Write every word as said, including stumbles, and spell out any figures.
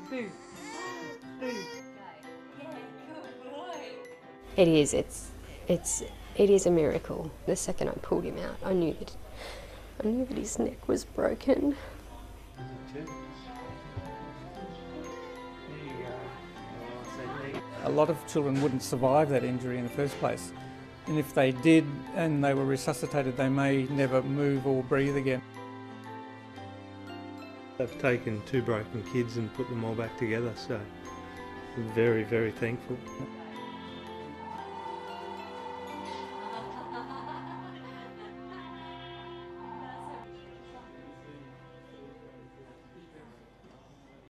Boo. Boo. It is, it's, it's, it is a miracle. The second I pulled him out, I knew that, I knew that his neck was broken. A lot of children wouldn't survive that injury in the first place. And if they did and they were resuscitated, they may never move or breathe again. They've taken two broken kids and put them all back together, so I'm very, very thankful.